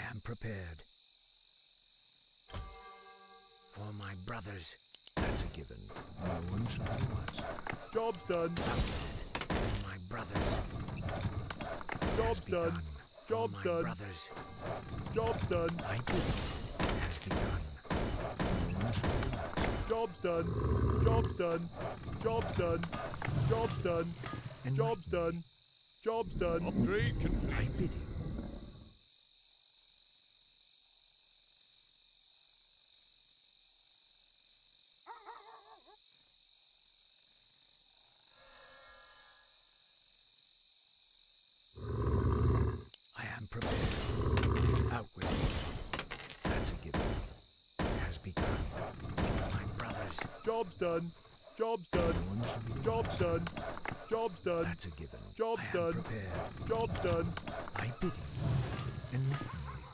am prepared. For my brothers. That's a given. No one shall be worse. Job's done. For my brothers. Job's done. For Job's my done. brothers. Job's done. I did. Has begun. No one shall be worse. Job's done. Job's done. Job's done. Job's done. Job's done. Job's done. Upgrade complete. My bidding. I am prepared. Out with it. That's a given. It has begun. My brothers. Job's done. Job's done. No one shall be Job's worse. done. Job's done. That's a given. Job's I am done. prepared. Job's done. My bidding. Enlighten me.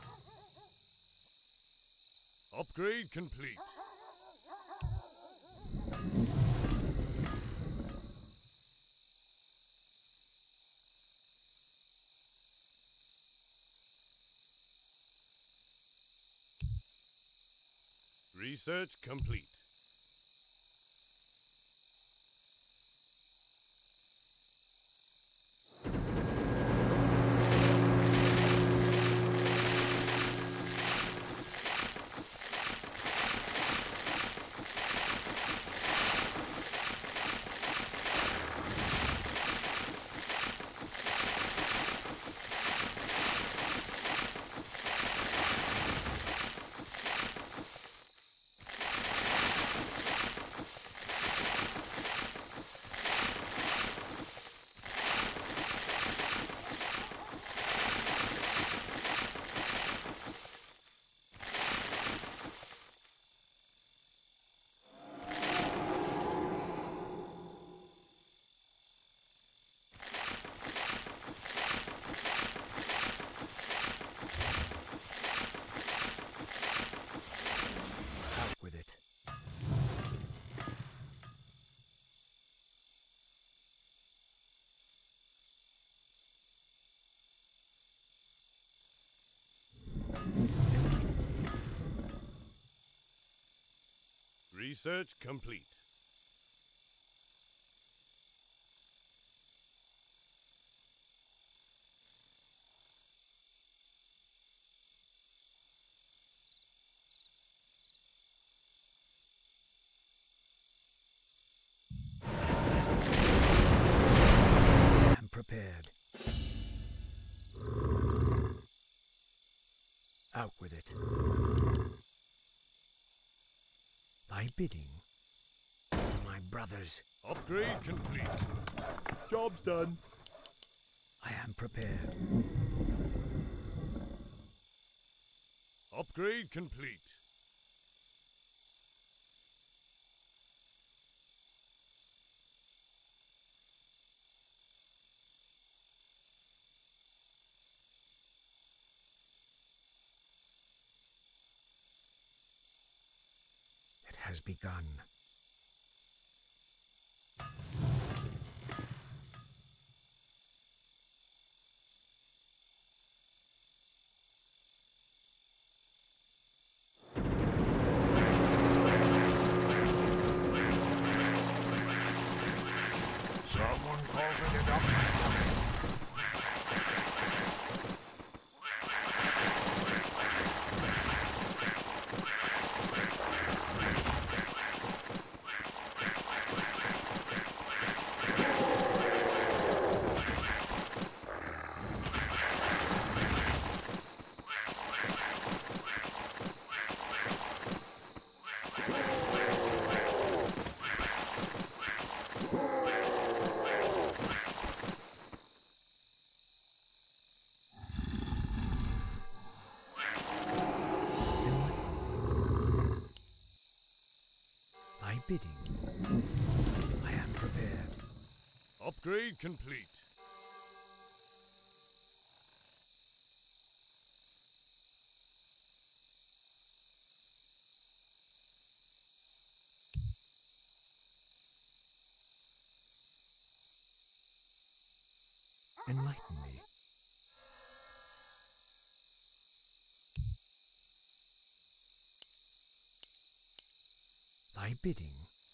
Upgrade complete. Research complete. Out with it. Research complete. I am prepared. Out with it. My bidding. My brothers. Upgrade complete. Job's done. I am prepared. Upgrade complete. It has begun. Someone calls it an upgrade. My bidding. I am prepared. Upgrade complete. Enlighten me. my bidding.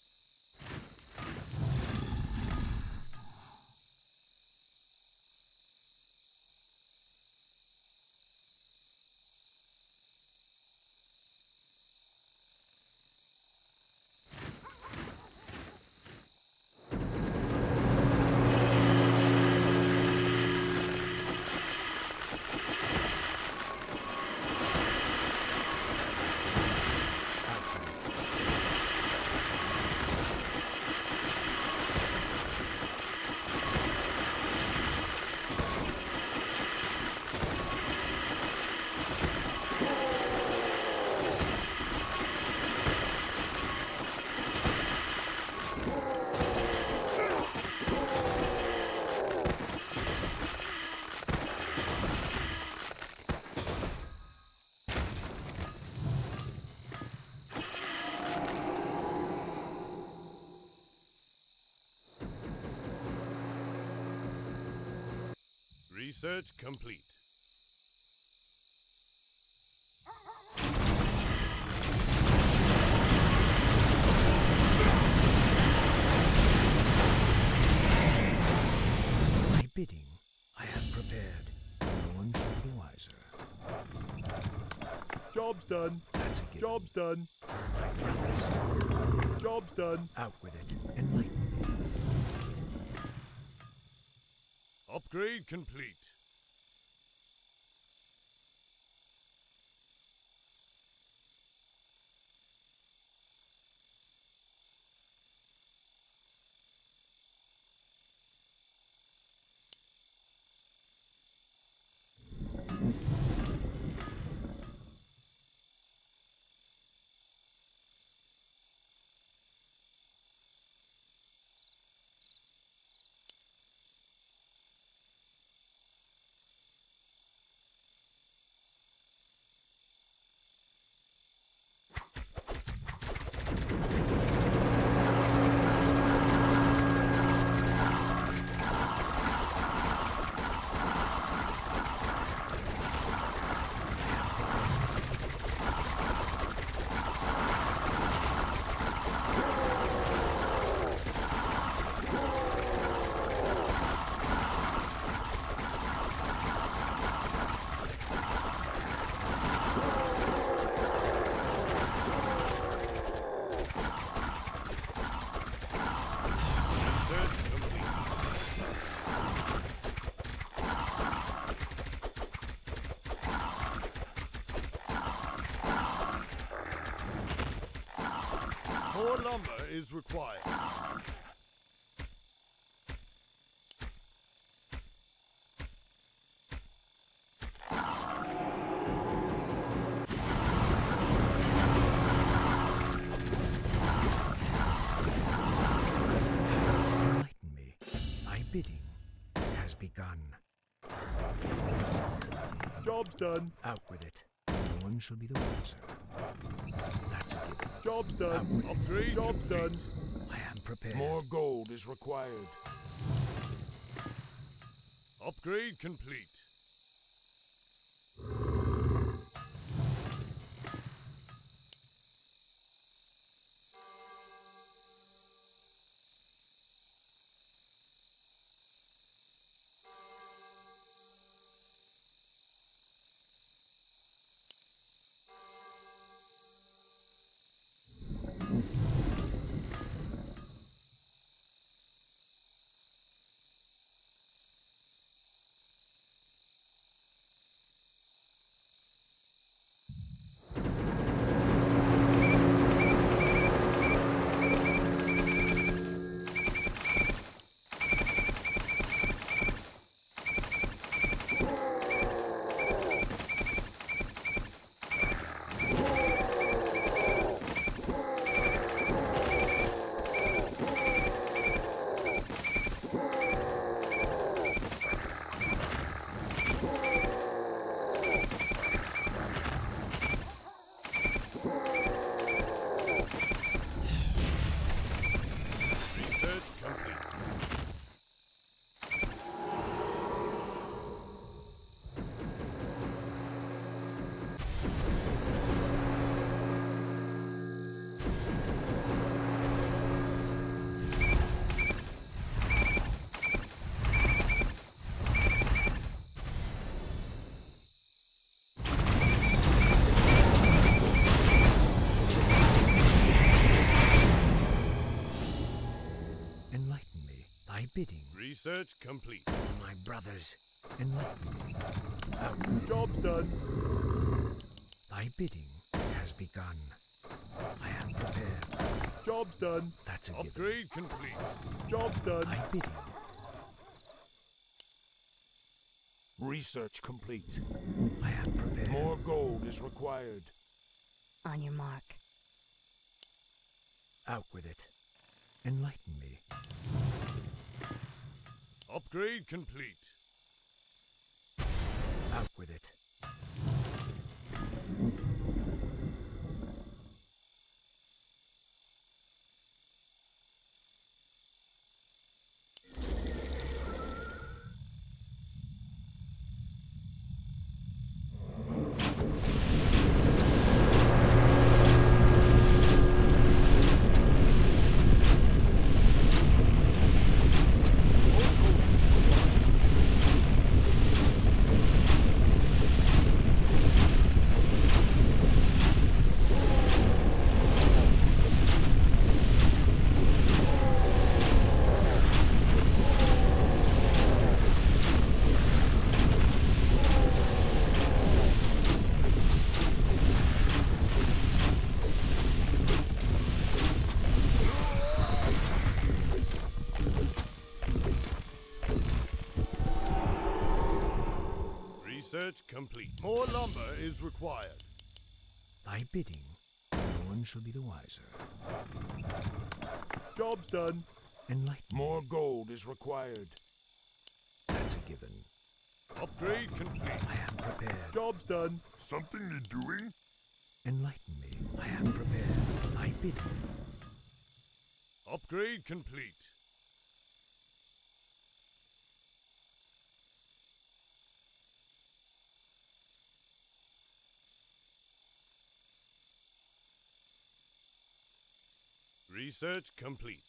Research complete. My bidding. I am prepared. No one should be the wiser. Job's done. That's a given. Job's done. My brothers. Job's done. Out with it. Enlighten me. Upgrade complete. More lumber is required. Enlighten me. My bidding has begun. Job's done. Out with it. No one shall be the wiser. That's a given. Job's done. Upgrade Job's complete. done. I am prepared. More gold is required. Upgrade complete. bidding. Research complete. My brothers, enlighten me. Outward. Job's done. Thy bidding has begun. I am prepared. Job's done. That's a given. Upgrade complete. Job's done. Thy bidding. Research complete. I am prepared. More gold is required. On your mark. Out with it. Enlighten me. Upgrade complete. Out with it. Research complete. More lumber is required. Thy bidding, no one shall be the wiser. Job's done. Enlighten. More gold is required. That's a given. Upgrade complete. I am prepared. Job's done. Something need doing? Enlighten me. I am prepared. Thy bidding. Upgrade complete. Research complete.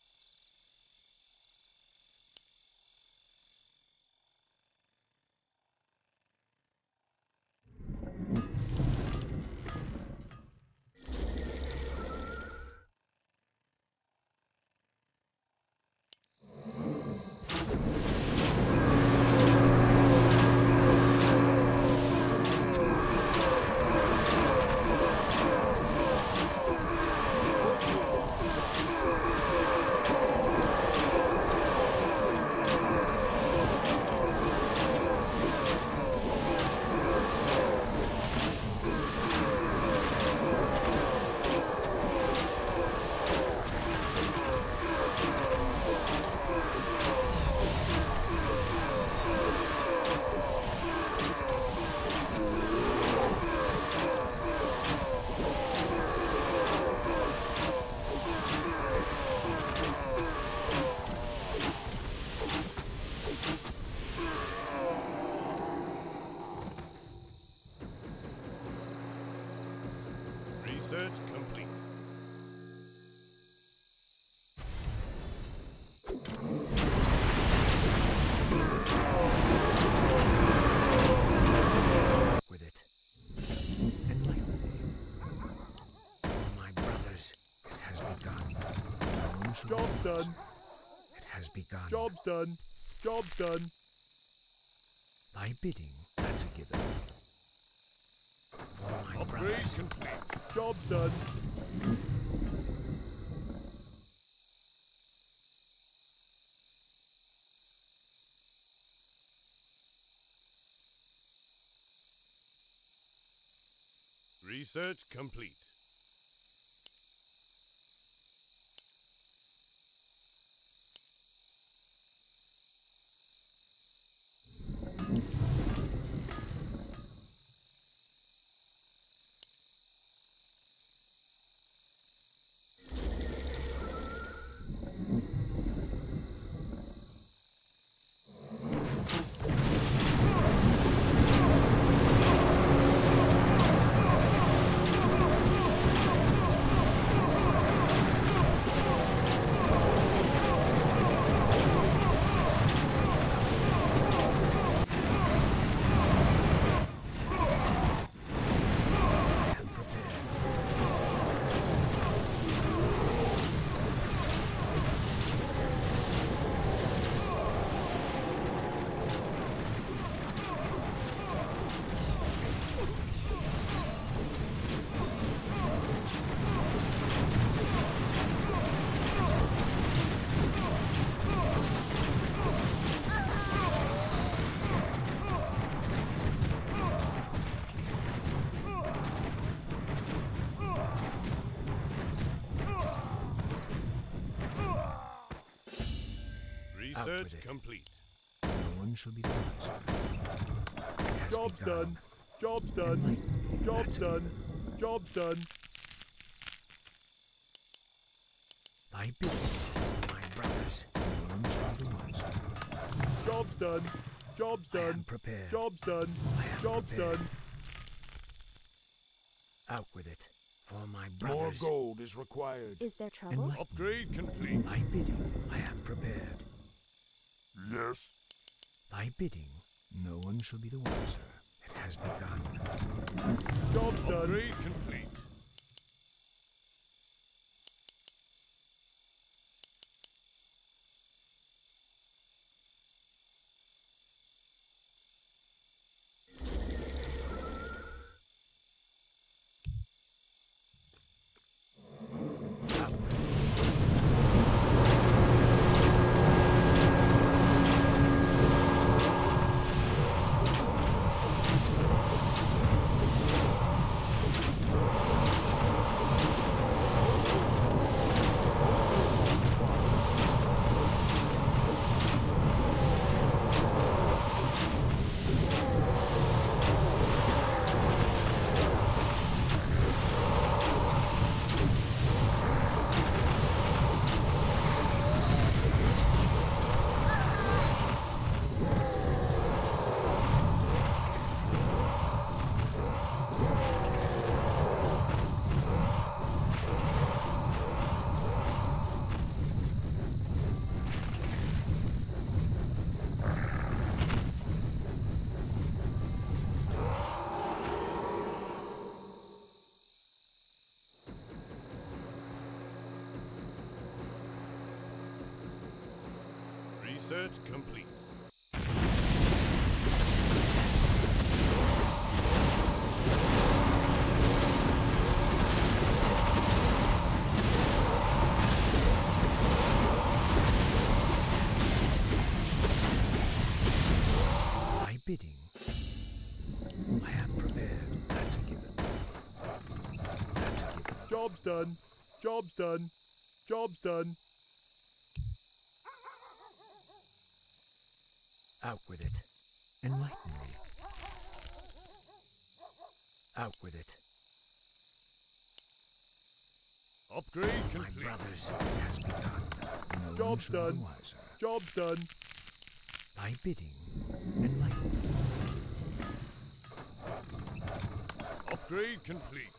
Research complete. With it. Enlighten me. My brothers, it has begun. No one shall be Job's the wiser. done. It has begun. Job's done. Job's done. Thy bidding, that's a given. For my Upgrade brothers, complete. Job's done. Research complete. Research it. complete. No one shall be the wiser. It has Job's begun. done. Job's done. Enlighten me. Job's That's a done. given. Job's done. Thy bidding, my brothers. No one shall be the wiser. Job's done. Job's I am done. prepared. Job's done. I am Job's prepared. done. Out with it. For my More brothers. gold is required. Is there trouble? Enlighten Upgrade complete. Thy bidding, I am prepared. Yes. Thy bidding, no one shall be the wiser. It has begun. Job's done. Upgrade complete. Research complete. Thy bidding, I am prepared. That's a given. That's a given. Job's done. Job's done. Job's done. Out with it. Enlighten me. Out with it. Upgrade My complete. brothers, it has begun. No one Job's shall be done. the wiser. Job's done. Thy bidding, enlighten me. Upgrade complete.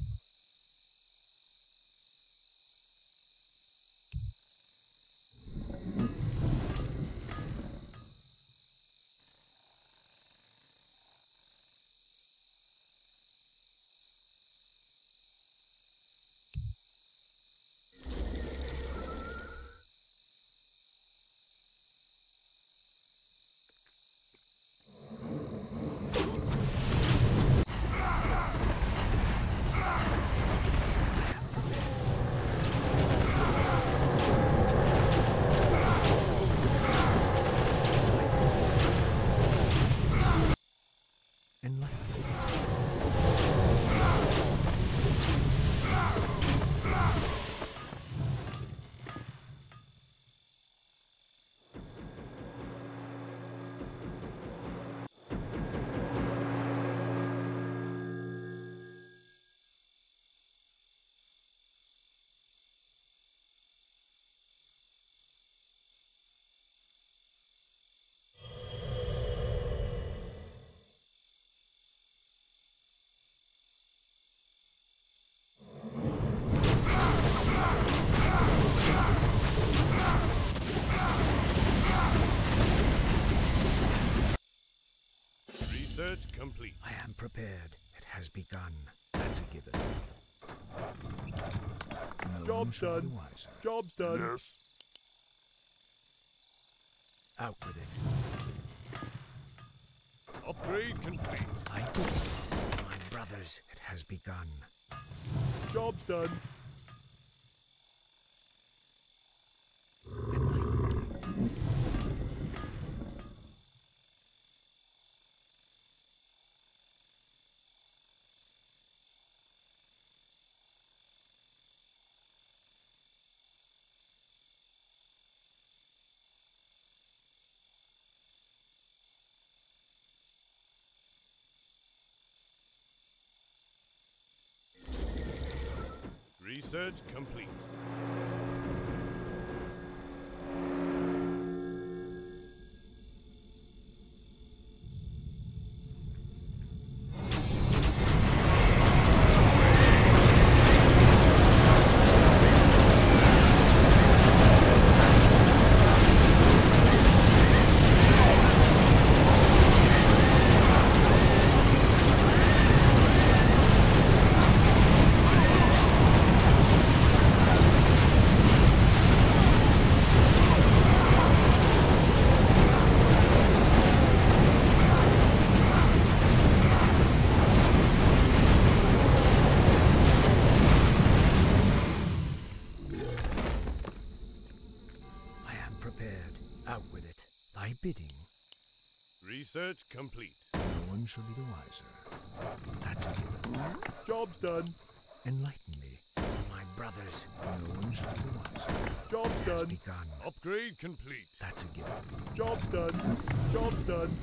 Enlighten me. Research complete. I am prepared. It has begun. That's a given. No one Job's shall be done. wiser. Job's done. Yes. Out with it. Upgrade complete. I do. My brothers, it has begun. Job's done. Enlighten me. Research complete. Out with it. Thy bidding. Research complete. No one shall be the wiser. That's a given. Job's done. Enlighten me, my brothers. No one shall be the wiser. Job's Has done. begun. Upgrade complete. That's a given. Job's done. Job's done.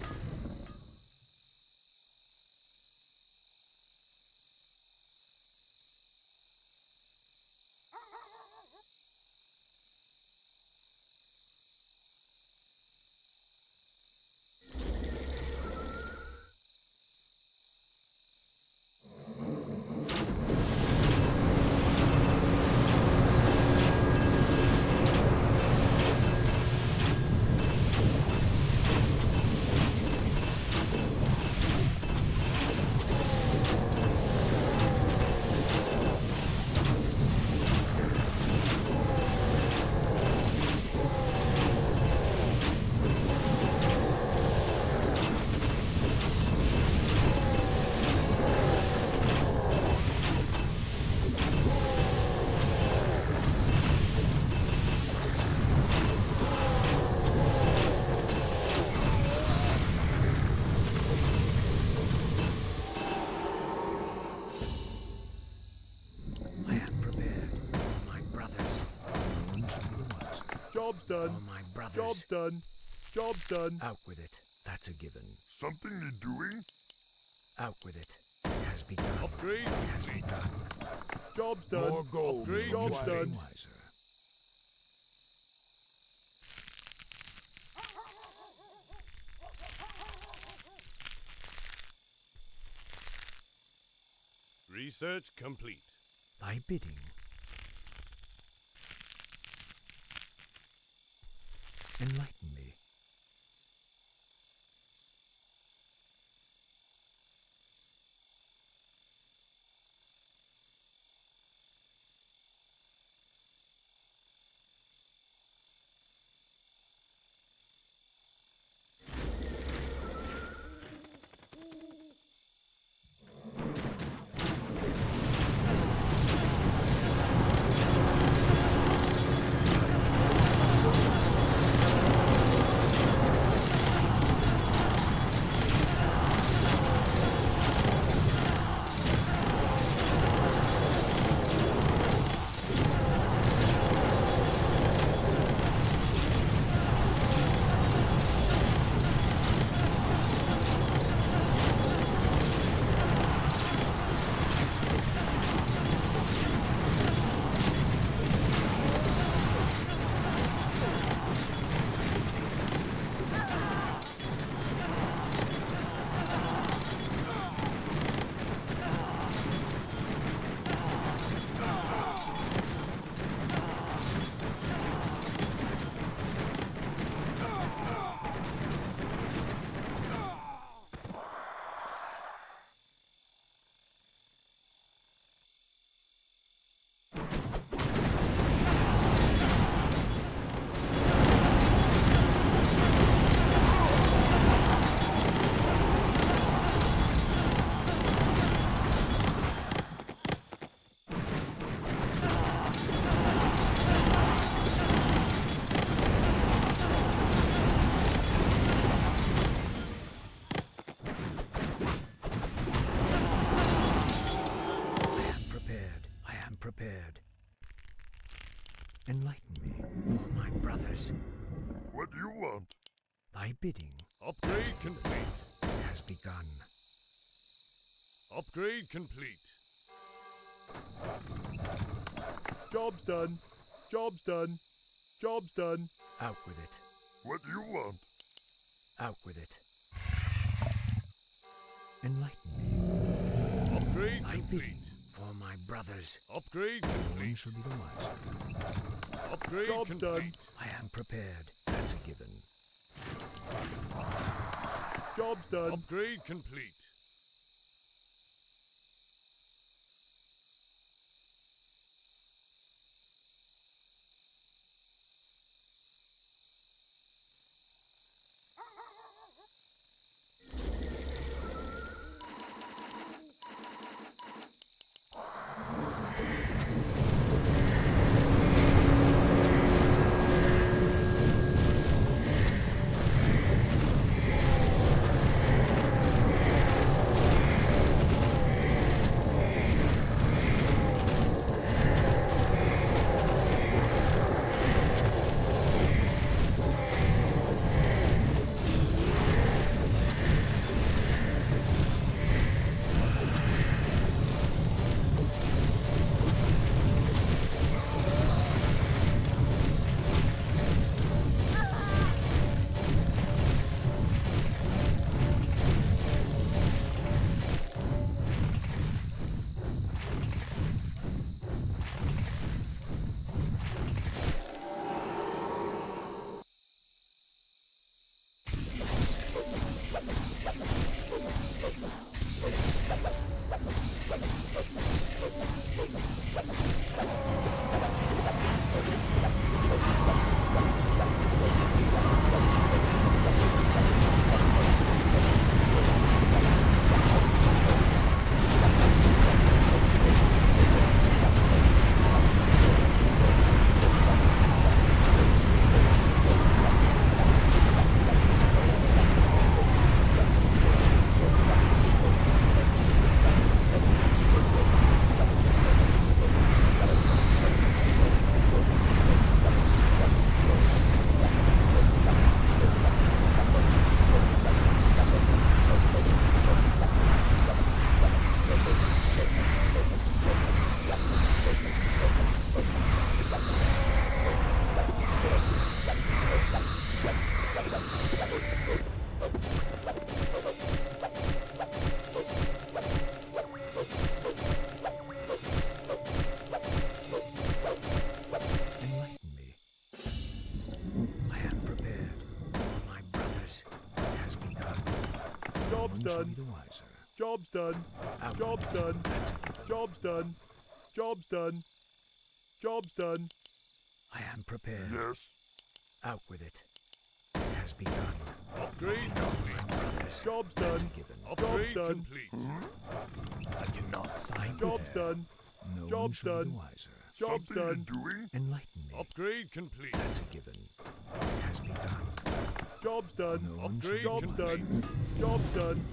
Job's done. For my brothers. Job's done. Job's done. Out with it. That's a given. Something need doing? Out with it. It has begun. Upgrade It has complete. begun. Job's done. More gold. Upgrade Job's complete. done. Wiser. Research complete. Thy bidding. Enlighten me. Prepared. Enlighten me, for my brothers. What do you want? Thy bidding. Upgrade complete. Has begun. Upgrade complete. Job's done. Job's done. Job's done. Out with it. What do you want? Out with it. Enlighten me. Upgrade My complete. bidding for my brothers. Upgrade No one complete. shall be the wiser. Upgrade Job's complete. done. I am prepared. That's a given. Job's done. Upgrade complete. Enlighten me. I am prepared. For my brothers has begun. No Job's one shall done. be the wiser. Job's done. Out Job's with it. done. That's a given. Job's done. Job's done. Job's done. I am prepared. Yes. Out with it. It has begun. Upgrade My complete. brothers. Job's That's done. a given. Upgrade done. complete. I cannot sign. Job's done. No one Job's shall be done. the wiser. Job's Something done. you're doing? Enlighten me. Upgrade complete. That's a given. It has begun. Job's done. No one shall Upgrade be the Job's wiser. done. Job's done.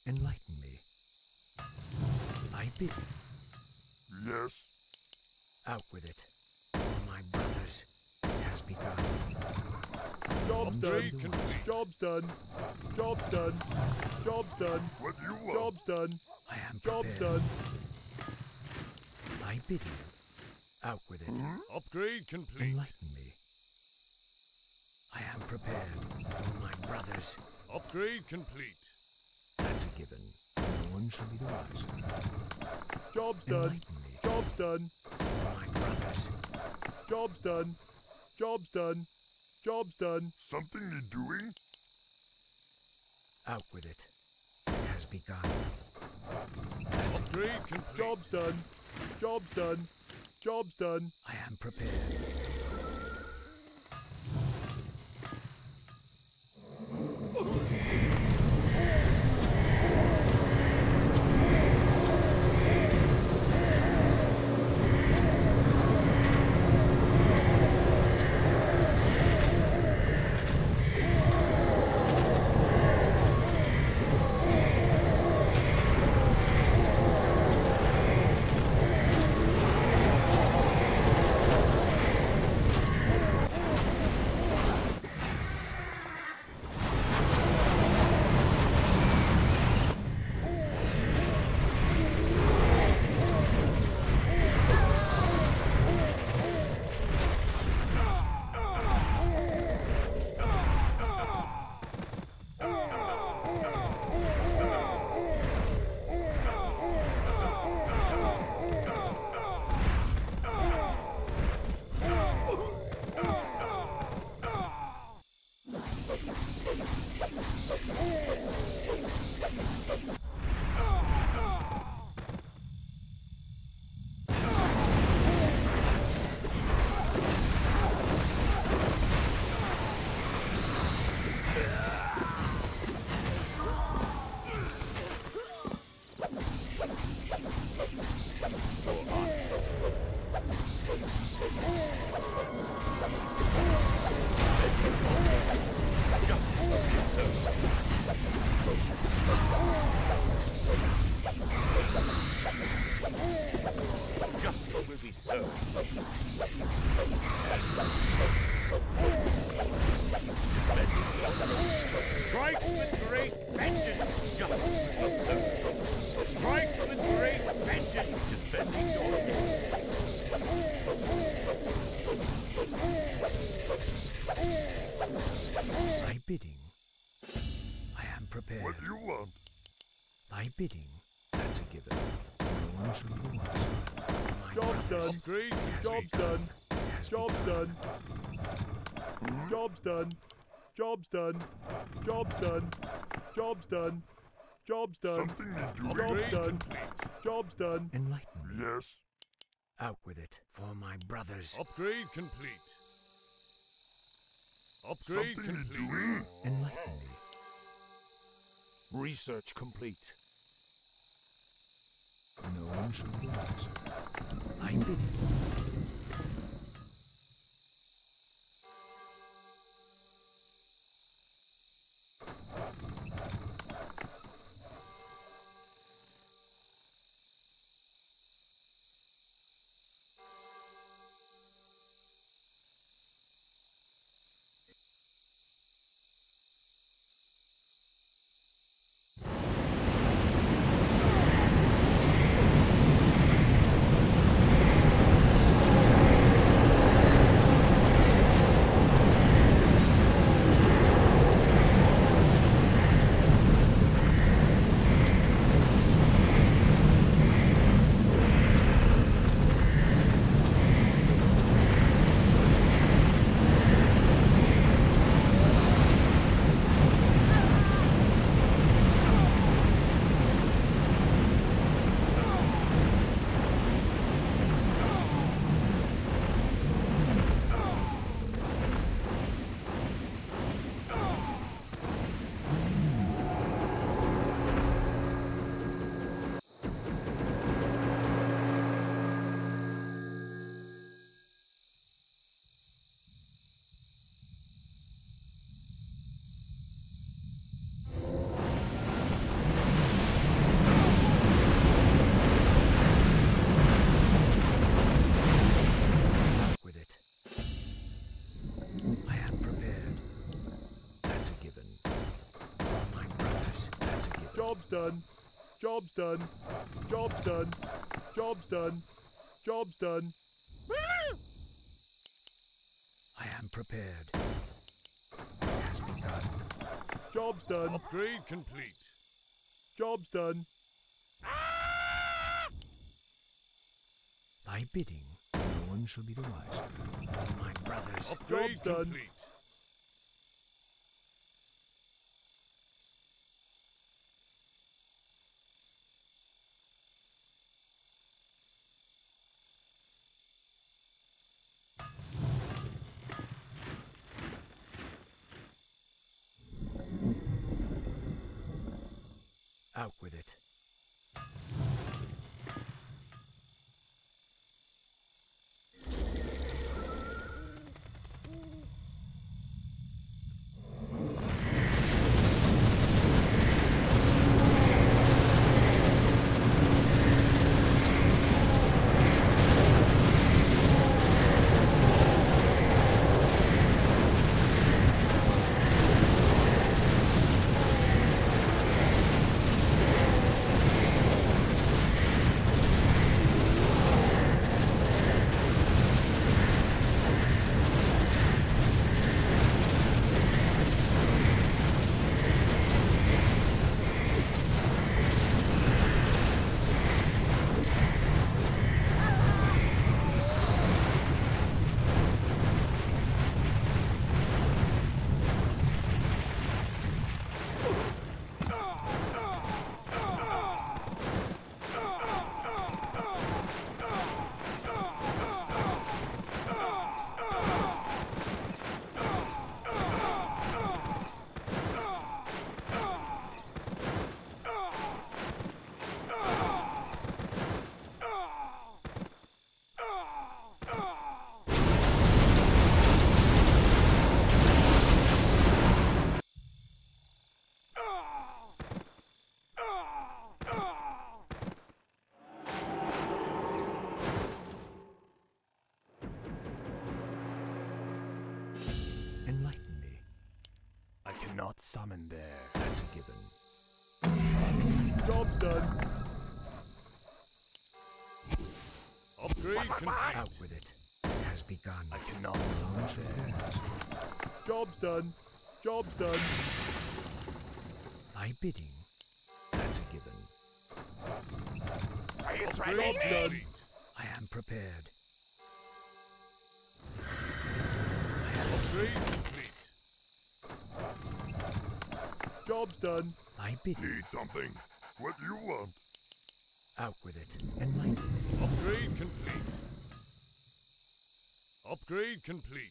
Enlighten me. I bid you. Yes. Out with it. For my brothers, it has begun. Job's done. Upgrade complete. Job's done. Job's done. Job's done. What do you want? Job's done. I am Job's prepared. done. I bid you. Out with it. Upgrade complete. Enlighten me. I am prepared. For my brothers, Upgrade complete. that's a given. No one shall be the wiser. Job's done. Enlighten me. Job's done. For my brothers, Job's done. Job's done. Job's done. Something need doing? out with it. It has begun. That's a Upgrade complete. Job's done. Job's done. Job's done. I am prepared. Justice will be served. Strike with great vengeance. Justice will be served. Strike with great vengeance. Defending your name. Thy bidding. I am prepared. What do you want? Thy bidding. That's a given. No one shall be the wiser. My Job's brothers, done. Upgrade Job's complete. done. has Job's begun. done. Job's done. Job's done. Job's done. Job's done. Job's done. Something need doing? Job's Upgrade done. complete. Job's done. Enlighten me. Yes. Out with it. For my brothers. Upgrade complete. Upgrade Something need complete. doing? Enlighten me. Research complete. No one shall be the wiser. I bid you. done. Job's done. Job's done. Job's done. Job's done. I am prepared. It has begun. Job's done. Upgrade complete. Job's done. Thy bidding, no one shall be the wiser. My brothers, Upgrade Job's done. complete. out with it. Enlighten me. I cannot summon there. That's a given. Job's done. Upgrade complete. Out with it. It has begun. I cannot summon there. Job's done. Job's done. Thy bidding. That's a given. Job's done. I am prepared. Upgrade complete. Job's done. Thy bidding. Need something? What do you want? Out with it. Enlighten me. Upgrade complete. Upgrade complete.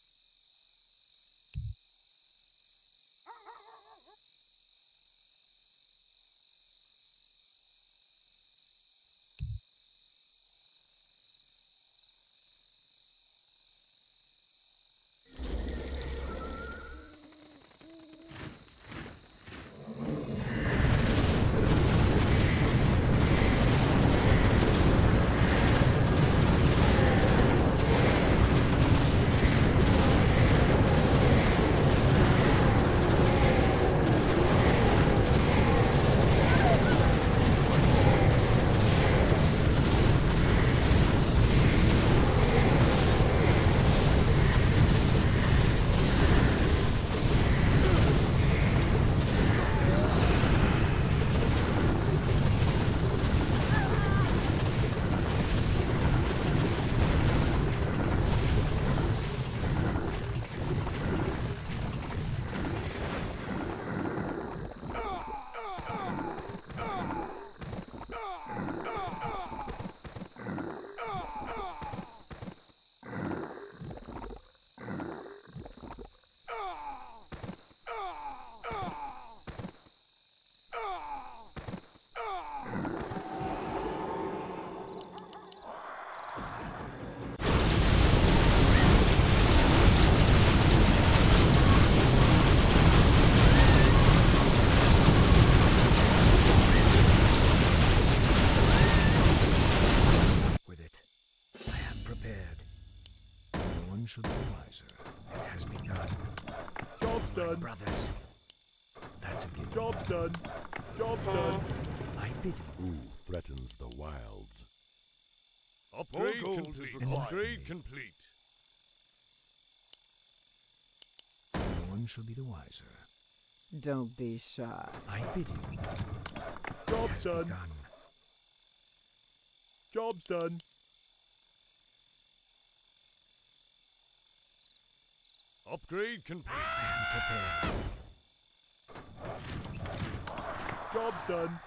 With it. I am prepared. No one shall be wiser. It has begun. Job's My done. brothers. That's a given. Job's done. Job done. I bid you. Who threatens the wilds? Upgrade gold complete. is required. Upgrade complete. No one shall be the wiser. Don't be shy. I bid you. Job Has done. begun. Job's done. Upgrade complete. I am prepared. Job's done.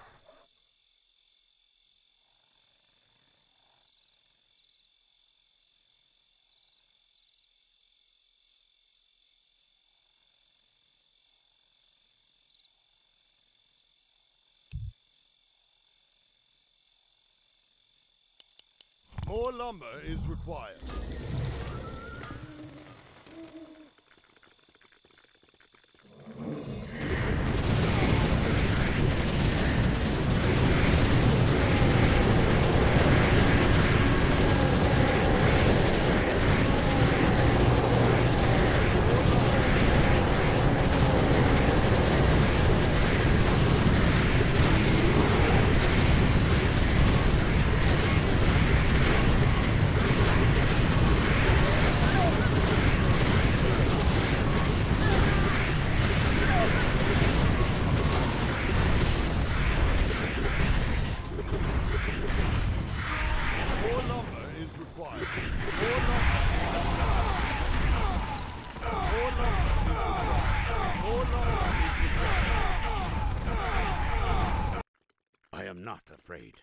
More lumber is required. More lumber is required. More lumber is required. More lumber is required. More lumber is required. I am not afraid.